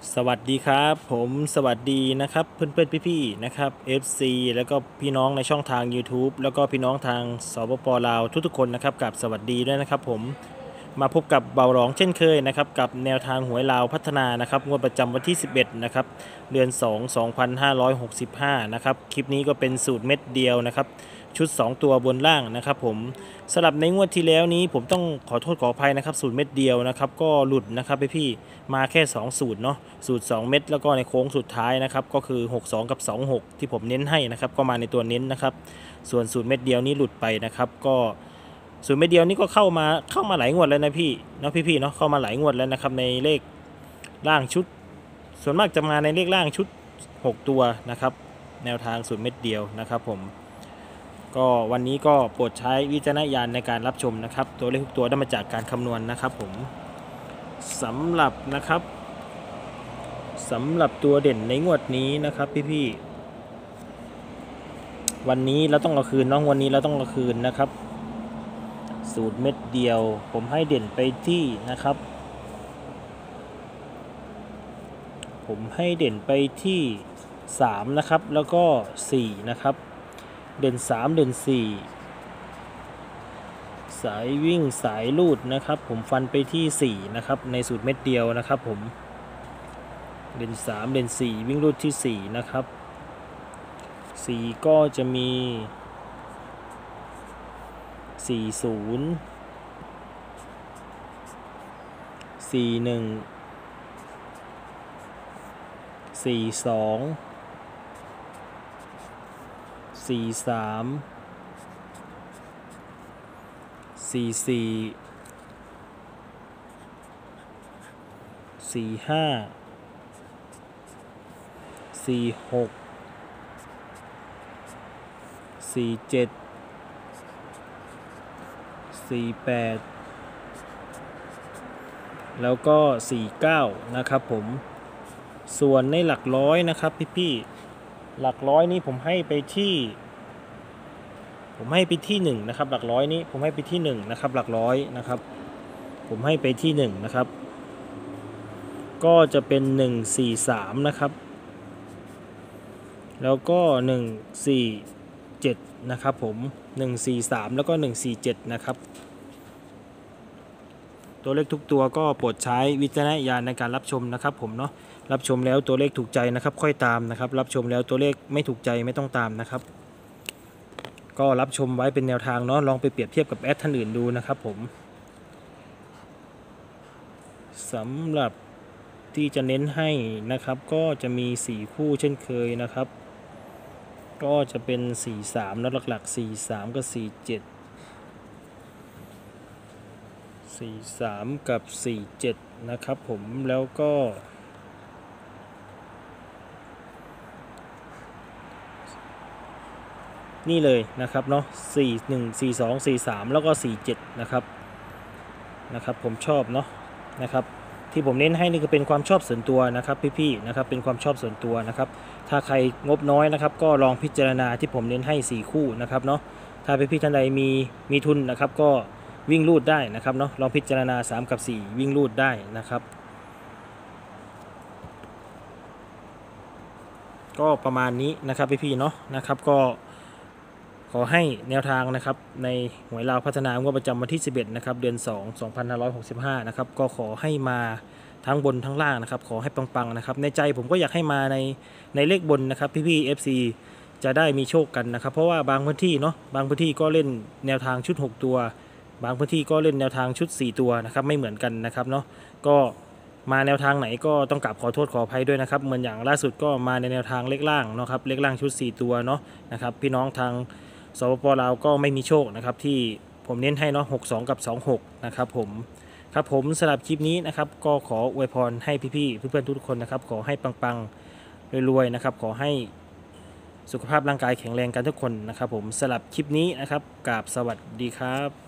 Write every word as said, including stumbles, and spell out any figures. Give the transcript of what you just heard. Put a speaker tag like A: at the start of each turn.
A: สวัสดีครับผมสวัสดีนะครับเพื่อนๆพี่ๆนะครับ เอฟ ซี แล้วก็พี่น้องในช่องทาง YouTube แล้วก็พี่น้องทางสปปลาวทุกๆคนนะครับกับสวัสดีด้วยนะครับผมมาพบกับเบาหลองเช่นเคยนะครับกับแนวทางหวยลาวพัฒนานะครับงวดประจำวันที่สิบเอ็ดนะครับเดือนสอง สองพันห้าร้อยหกสิบห้านะครับคลิปนี้ก็เป็นสูตรเม็ดเดียวนะครับชุดสองตัวบนล่างนะครับผมสำหรับในงวดที่แล้วนี้ผมต้องขอโทษขออภัยนะครับสูตรเม็ดเดียวนะครับก็หลุดนะครับพี่ๆมาแค่สองสูตรเนาะสูตรสองเม็ดแล้วก็ในโค้งสุดท้ายนะครับก็คือหกสองกับสองหกที่ผมเน้นให้นะครับก็มาในตัวเน้นนะครับส่วนสูตรเม็ดเดียวนี้หลุดไปนะครับก็สูตรเม็ดเดียวนี้ก็เข้ามาเข้ามาหลายงวดแล้วนะพี่เนาะพี่ๆเนาะเข้ามาหลายงวดแล้วนะครับในเลขล่างชุดส่วนมากจะมาในเลขล่างชุดหกตัวนะครับแนวทางสูตรเม็ดเดียวนะครับผมก็วันนี้ก็โปรดใช้วิจารณญาณในการรับชมนะครับตัวเลขทุกตัวได้มาจากการคำนวณนะครับผมสำหรับนะครับสำหรับตัวเด่นในงวดนี้นะครับพี่ๆวันนี้เราต้องเอาคืนน้องวันนี้เราต้องเอาคืนนะครับสูตรเม็ดเดียวผมให้เด่นไปที่นะครับผมให้เด่นไปที่สามนะครับแล้วก็สี่นะครับเด่นสามเด่นสี่สายวิ่งสายลูดนะครับผมฟันไปที่สี่นะครับในสูตรเม็ดเดียวนะครับผมเด่นสามเด่นสี่วิ่งลูดที่สี่นะครับสี่ก็จะมีสี่ศูนย์สี่หนึ่งสี่สองสี่สามสี่สี่สี่ห้าสี่หกสี่เจ็ดสี่แปดแล้วก็สี่เก้านะครับผมส่วนในหลักร้อยนะครับพี่ๆหลักร้อยนี้ผมให้ไปที่ผมให้ไปที่หนึ่งนะครับหลักร้อยนี้ผมให้ไปที่หนึ่งนะครับหลักร้อยนะครับผมให้ไปที่หนึ่งนะครับก็จะเป็นหนึ่งสี่สามนะครับแล้วก็หนึ่งสี่เจ็ดนะครับผมหนึ่งสี่สามแล้วก็หนึ่งสี่เจ็ดนะครับตัวเลขทุกตัวก็โปรดใช้วิจารณญาณในการรับชมนะครับผมเนาะรับชมแล้วตัวเลขถูกใจนะครับค่อยตามนะครับรับชมแล้วตัวเลขไม่ถูกใจไม่ต้องตามนะครับก็รับชมไว้เป็นแนวทางเนาะลองไปเปรียบเทียบกับแอดท่านอื่นดูนะครับผมสำหรับที่จะเน้นให้นะครับก็จะมีสี่คู่เช่นเคยนะครับก็จะเป็นสี่สามแล้วหลักๆสี่สามกับสี่เจ็ดสี่สามกับสี่เจ็ดนะครับผมแล้วก็นี่เลยนะครับเนาะสี่หนึ่งสี่สองสี่สามแล้วก็สี่เจ็ดนะครับนะครับผมชอบเนาะนะครับที่ผมเน้นให้นี่คือเป็นความชอบส่วนตัวนะครับพี่ๆนะครับเป็นความชอบส่วนตัวนะครับถ้าใครงบน้อยนะครับก็ลองพิจารณาที่ผมเน้นให้สี่คู่นะครับเนาะถ้าพี่ๆท่านใดมีมีทุนนะครับก็วิ่งลูดได้นะครับเนาะลองพิจารณาสามกับสี่วิ่งลูดได้นะครับก็ประมาณนี้นะครับพี่ๆเนาะนะครับก็ขอให้แนวทางนะครับในหวยลาวพัฒนางวดประจำวันที่สิบเอ็ดนะครับเดือนสอง สองพันห้าร้อยหกสิบห้านะครับก็ขอให้มาทั้งบนทั้งล่างนะครับขอให้ปังๆนะครับในใจผมก็อยากให้มาในในเลขบนนะครับพี่ๆ เอฟ ซี จะได้มีโชคกันนะครับเพราะว่าบางพื้นที่เนาะบางพื้นที่ก็เล่นแนวทางชุดหกตัวบางพื้นที่ก็เล่นแนวทางชุดสี่ตัวนะครับไม่เหมือนกันนะครับเนาะก็มาแนวทางไหนก็ต้องกราบขอโทษขออภัยด้วยนะครับเหมือนอย่างล่าสุดก็มาในแนวทางเลขล่างเนาะครับเลขล่างชุดสี่ตัวเนาะนะครับพี่น้องทางสปปลาวก็ไม่มีโชคนะครับที่ผมเน้นให้เนาะหกสองกับสองหกนะครับผมครับผมสำหรับคลิปนี้นะครับก็ขออวยพรให้พี่ๆเพื่อนๆทุกคนนะครับขอให้ปังๆรวยๆนะครับขอให้สุขภาพร่างกายแข็งแรงกันทุกคนนะครับผมสำหรับคลิปนี้นะครับกราบสวัสดีครับ